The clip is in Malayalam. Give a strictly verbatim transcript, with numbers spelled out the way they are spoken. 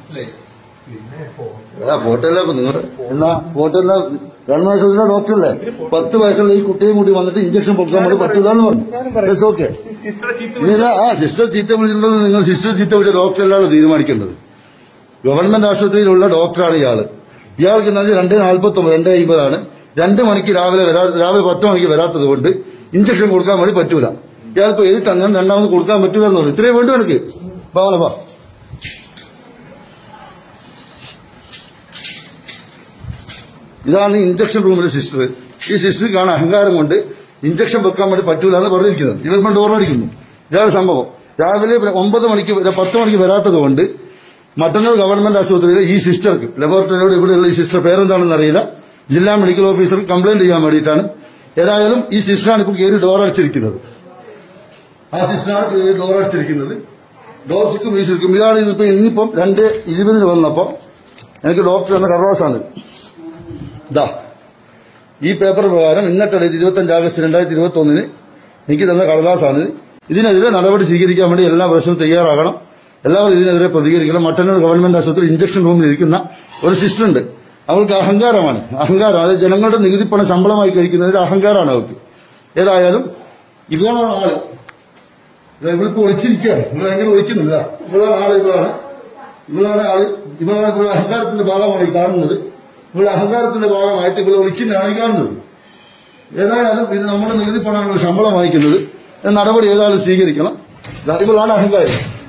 ഫോട്ടോ അല്ല ഇപ്പൊ നിങ്ങൾ എന്നാ ഫോട്ടോ അല്ല ഗവൺമെന്റ് ഡോക്ടറല്ലേ പത്ത് വയസ്സുള്ള ഈ കുട്ടിയും കൂടി വന്നിട്ട് ഇഞ്ചക്ഷൻ പൊക്കാൻ വേണ്ടി പറ്റൂല എന്ന് പറഞ്ഞു. ഓക്കെ ഇല്ല ആ സിസ്റ്റർ ചീത്ത വിളിച്ചിട്ടുണ്ടെന്ന് നിങ്ങൾ സിസ്റ്റർ ചീത്ത വിളിച്ച ഡോക്ടറല്ലാണ് തീരുമാനിക്കേണ്ടത്. ഗവൺമെന്റ് ആശുപത്രിയിലുള്ള ഡോക്ടറാണ് ഇയാള്. ഇയാൾക്ക് എന്ന് പറഞ്ഞാൽ രണ്ടേ നാൽപ്പത്തി ഒമ്പത് രണ്ടേ അമ്പതാണ് രണ്ട് മണിക്ക് രാവിലെ വരാ രാവിലെ പത്ത് മണിക്ക് വരാത്തത് കൊണ്ട് ഇഞ്ചക്ഷൻ കൊടുക്കാൻ വേണ്ടി പറ്റൂല. ഇയാളിപ്പോ എഴുതി തന്നെ രണ്ടാമത് കൊടുക്കാൻ പറ്റൂല എന്ന് പറഞ്ഞു. ഇത്രയും വേണ്ടി എനിക്ക് ഭാവന ബാ ഇതാണ് ഇഞ്ചക്ഷൻ റൂമിലെ സിസ്റ്റർ. ഈ സിസ്റ്റർക്കാണ് അഹങ്കാരം കൊണ്ട് ഇഞ്ചക്ഷൻ വെക്കാൻ വേണ്ടി പറ്റൂല എന്ന് പറഞ്ഞിരിക്കുന്നത്. ഇവർ ഡോറടിക്കുന്നു. ഇതാണ് സംഭവം. രാവിലെ ഒമ്പത് മണിക്ക് പത്ത് മണിക്ക് വരാത്തത് കൊണ്ട് മട്ടന്നൂർ ഗവൺമെന്റ് ആശുപത്രിയിലെ ഈ സിസ്റ്റർക്ക് ലബോറട്ടറിയോട് ഇവിടെയുള്ള ഈ സിസ്റ്റർ പേരെന്താണെന്ന് അറിയില്ല. ജില്ലാ മെഡിക്കൽ ഓഫീസർക്ക് കംപ്ലൈന്റ് ചെയ്യാൻ വേണ്ടിയിട്ടാണ്. ഏതായാലും ഈ സിസ്റ്ററാണ് ഇപ്പോൾ കയറി ഡോർ അടിച്ചിരിക്കുന്നത്. ആ സിസ്റ്ററാണ് കയറി ഡോർ അടിച്ചിരിക്കുന്നത്. ഡോർ ചിക്കും ഈ ചിക്കും ഇതാണ്. ഇതിപ്പോ ഇന്നിപ്പം രണ്ട് ഇരുപതിന് വന്നപ്പോ എനിക്ക് ഡോക്ടർ എന്ന കടലാസാണ് ഇതാ ഈ പേപ്പർ പ്രകാരം ഇന്നത്തെ ഡേറ്റ് ഇരുപത്തഞ്ച് ആഗസ്റ്റ് രണ്ടായിരത്തി ഇരുപത്തി ഒന്നിന് എനിക്ക് തന്ന കടലാസാണ്. ഇതിനെതിരെ നടപടി സ്വീകരിക്കാൻ വേണ്ടി എല്ലാ വർഷവും തയ്യാറാകണം. എല്ലാവരും ഇതിനെതിരെ പ്രതികരിക്കണം. മട്ടന്നൂർ ഗവൺമെന്റ് ആശുപത്രി ഇഞ്ചക്ഷൻ റൂമിൽ ഇരിക്കുന്ന ഒരു സിസ്റ്റർ ഉണ്ട്. അവൾക്ക് അഹങ്കാരമാണ്. അഹങ്കാരം അതായത് ജനങ്ങളുടെ നികുതിപ്പണം ശമ്പളമായി കഴിക്കുന്നതിൽ അഹങ്കാരമാണ് അവൾക്ക്. ഏതായാലും ഇവളാണ് ആള്. ഇവളിപ്പോ ഒളിച്ചിരിക്കുകയാണ്. ഇവൾ എങ്ങനെ ഒളിക്കുന്നില്ല. ഇവളാണ് ആള്. ഇവളാണ് ഇവളാണ് ആള്. ഇവളാണ് ഇപ്പോൾ അഹങ്കാരത്തിന്റെ ഭാഗമാണ് ഈ കാണുന്നത്. ഇവിടെ അഹങ്കാരത്തിന്റെ ഭാഗമായിട്ട് ഇവിടെ ഒളിക്കുന്നതാണ് ഈ കാണുന്നത്. ഏതായാലും ഇത് നമ്മുടെ നികുതി പണമാണ് ശമ്പളം വാങ്ങിക്കുന്നത്. നടപടി ഏതായാലും സ്വീകരിക്കണം. ഇവളാണ് അഹങ്കാരം.